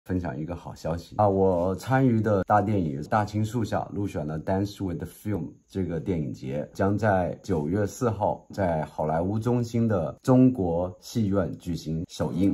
分享一个好消息啊！我参与的大电影《大青树下》入选了 Dance with the Film 这个电影节，将在9月4号在好莱坞中心的中国戏院举行首映。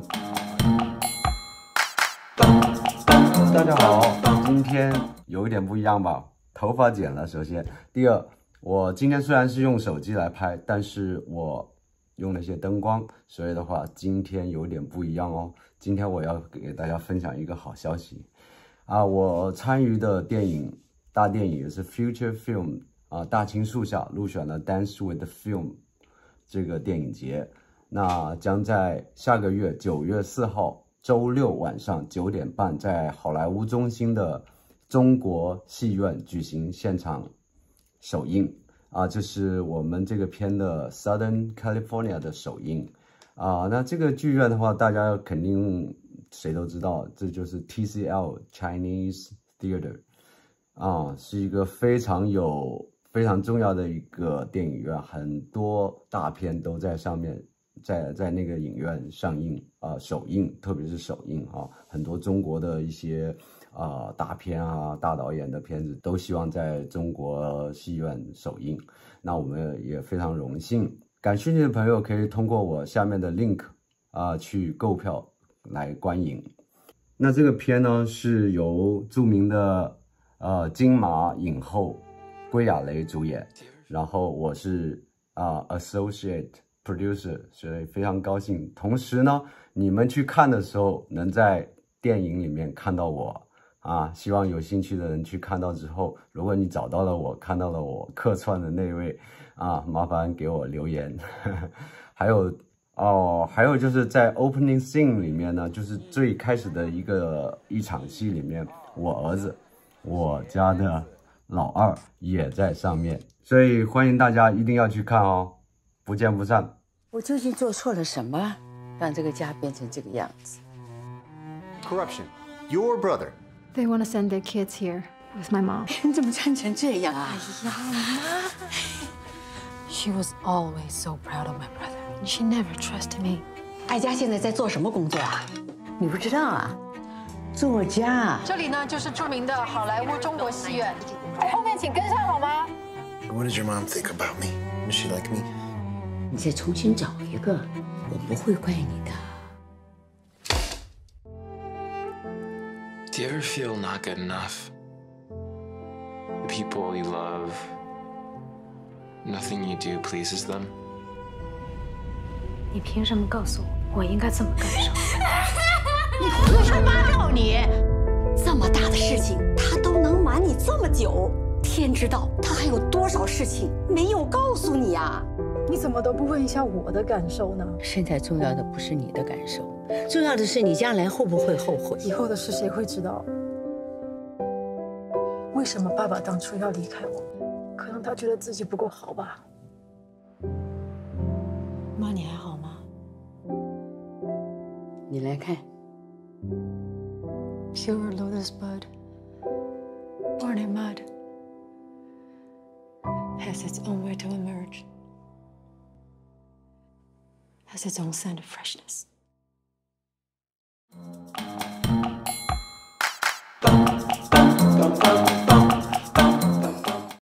大家好，今天有一点不一样吧？头发剪了，首先，第二，我今天虽然是用手机来拍，但是我用了一些灯光，所以的话，今天有点不一样哦。今天我要给大家分享一个好消息啊！我参与的大电影也是 Future Film 啊，大青树下入选了 Dance with the Film 这个电影节，那将在下个月9月4号周六晚上9点半，在好莱坞中心的中国戏院举行现场首映啊，这是我们这个片的 Southern California 的首映。那这个剧院的话，大家肯定谁都知道，这就是 TCL Chinese Theater 啊，是一个非常重要的一个电影院，很多大片都在上面，在那个影院上映首映，特别是首映啊，很多中国的一些大片啊、大导演的片子都希望在中国戏院首映，那我们也非常荣幸。感兴趣的朋友可以通过我下面的 link 去购票来观影。那这个片呢是由著名的金马影后归亚蕾主演，然后我是associate producer， 所以非常高兴。同时呢，你们去看的时候能在电影里面看到我希望有兴趣的人去看到之后，如果你找到了我，看到了我客串的那位麻烦给我留言。还有就是在 opening scene 里面呢，就是最开始的一场戏里面，我儿子，我家的老二也在上面，所以欢迎大家一定要去看哦，不见不散。 我究竟做错了什么，让这个家变成这个样子 ？Corruption. Your brother. They want to send their kids here with my mom. 你怎么穿成这样啊？ 哎呀，妈 She was always so proud of my brother. She never trusted me. 艾佳现在在做什么工作啊？你不知道啊？作家。 这里呢就是著名的好莱坞中国戏院。后面请跟上好吗 What does your mom think about me? Does she like me? 你再重新找一个，我不会怪你的。 Do you ever feel not good enough? The people you love, nothing you do pleases them? 你凭什么告诉我我应该怎么感受？ 你胡说八道！你这么大的事情，他都能瞒你这么久，天知道他还有多少事情没有告诉你啊！ 你怎么都不问一下我的感受呢？ 现在重要的不是你的感受，重要的是你将来会不会后悔。 以后的事谁会知道？为什么爸爸当初要离开我？可能他觉得自己不够好吧。 妈，你还好吗？ 你来看 Pure lotus bud, born in mud, has its own way to emerge, has its own scent of freshness.